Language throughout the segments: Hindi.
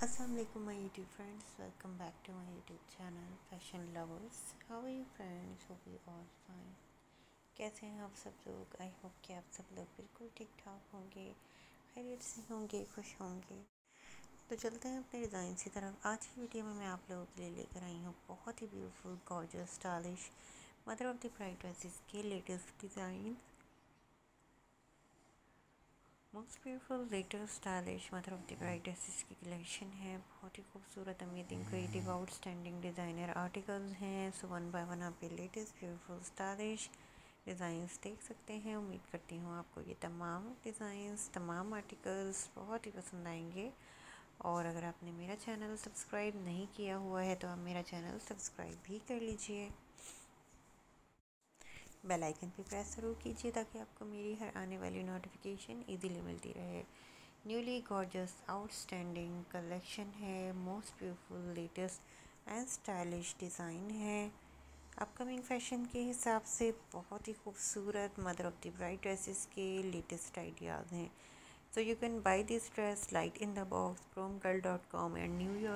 Assalamu alaikum my YouTube friends, welcome back to my YouTube channel Fashion Lovers. How are you friends? Hope you all fine. कैसे हैं आप सब लोग? आई होप कि आप सब लोग बिल्कुल ठीक ठाक होंगे, खैरियत से होंगे, खुश होंगे। तो चलते हैं अपने डिज़ाइन की तरफ। आज की वीडियो में मैं आप लोगों के लिए लेकर आई हूँ बहुत ही beautiful gorgeous stylish mother of the bride dresses के latest design. Most beautiful latest stylish mother of the bride dresses की कलेक्शन है। बहुत ही खूबसूरत, amazing, creative, outstanding designer articles हैं। सो वन बाय वन आप ये लेटेस्ट ब्यूटीफुल स्टाइलिश डिज़ाइंस देख सकते हैं। उम्मीद करती हूँ आपको ये तमाम डिज़ाइंस, तमाम आर्टिकल्स बहुत ही पसंद आएंगे। और अगर आपने मेरा चैनल सब्सक्राइब नहीं किया हुआ है तो आप मेरा चैनल सब्सक्राइब भी कर लीजिए, बेल आइकन पे प्रेस ज़रूर कीजिए ताकि आपको मेरी हर आने वाली नोटिफिकेशन इजीली मिलती रहे। न्यूली गॉर्जियस आउटस्टैंडिंग कलेक्शन है। Most beautiful latest and stylish design है। अपकमिंग फैशन के हिसाब से बहुत ही खूबसूरत mother of the bride dresses के लेटेस्ट आइडियाज़ हैं। So you can buy this dress light in the box promgirl.com and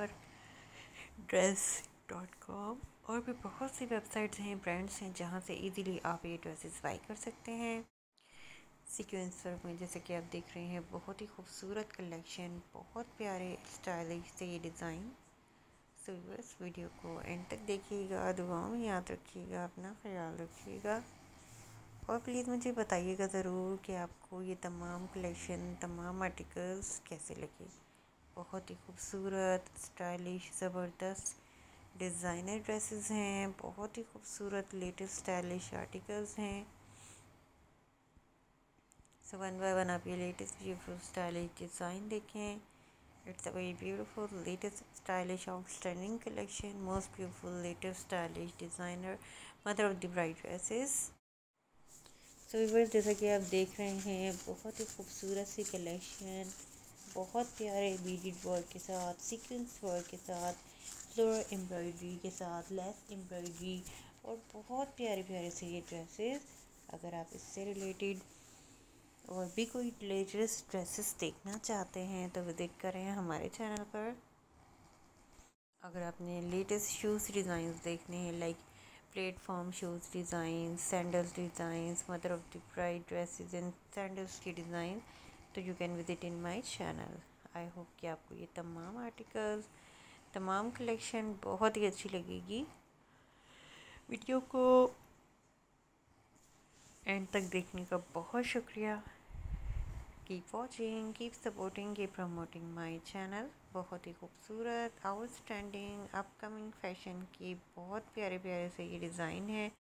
newyorkdress.com और भी बहुत सी वेबसाइट्स हैं, ब्रांड्स हैं जहाँ से इजीली आप ये ड्रेसेस बाई कर सकते हैं। सीक्वेंस वर्क में जैसे कि आप देख रहे हैं, बहुत ही खूबसूरत कलेक्शन, बहुत प्यारे स्टाइलिश से ये डिज़ाइन। सो बस वीडियो को एंड तक देखिएगा, दुआओं में याद रखिएगा, अपना ख्याल रखिएगा और प्लीज़ मुझे बताइएगा ज़रूर कि आपको ये तमाम कलेक्शन, तमाम आर्टिकल्स कैसे लगे। बहुत ही खूबसूरत, स्टाइलिश, ज़बरदस्त डिज़ाइनर ड्रेसेस हैं। बहुत ही खूबसूरत लेटेस्ट स्टाइलिश आर्टिकल्स हैं। सो वन बाय वन आप ये लेटेस्ट ब्यूटीफुल स्टाइलिश डिज़ाइन देखें। It's a very beautiful latest stylish outstanding collection. Most beautiful latest stylish designer mother of the bride dresses. So viewers, जैसा कि आप देख रहे हैं, बहुत ही खूबसूरत सी कलेक्शन, बहुत प्यारे बीडेड वर्क के साथ, सीक्वेंस वर्क के साथ, फ्लोरल एम्ब्रॉयडरी के साथ, लेस एम्ब्रॉयडरी और बहुत प्यारे प्यारे से ये ड्रेसेस। अगर आप इससे रिलेटेड और भी कोई लेटेस्ट ड्रेसेस देखना चाहते हैं तो विजिट करें हमारे चैनल पर। अगर आपने लेटेस्ट शूज़ डिज़ाइंस देखने हैं, like platform shoes design, sandals designs, mother of the bride dresses and sandals की डिज़ाइन, तो you can visit in my channel. I hope कि आपको ये तमाम आर्टिकल्स, तमाम कलेक्शन बहुत ही अच्छी लगेगी। वीडियो को एंड तक देखने का बहुत शुक्रिया। Keep watching, keep supporting, keep promoting my channel. बहुत ही खूबसूरत, आउटस्टैंडिंग, अपकमिंग फैशन की बहुत प्यारे प्यारे से ये डिज़ाइन है।